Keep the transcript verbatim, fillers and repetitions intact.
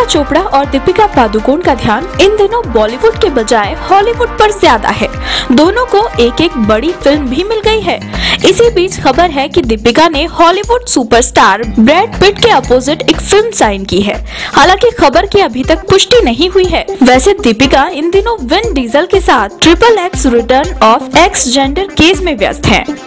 चोपड़ा और दीपिका पादुकोण का ध्यान इन दिनों बॉलीवुड के बजाय हॉलीवुड पर ज्यादा है। दोनों को एक एक बड़ी फिल्म भी मिल गई है। इसी बीच खबर है कि दीपिका ने हॉलीवुड सुपरस्टार ब्रैड पिट के अपोजिट एक फिल्म साइन की है। हालांकि खबर की अभी तक पुष्टि नहीं हुई है। वैसे दीपिका इन दिनों विन डीजल के साथ triple X return of Xander Cage में व्यस्त हैं।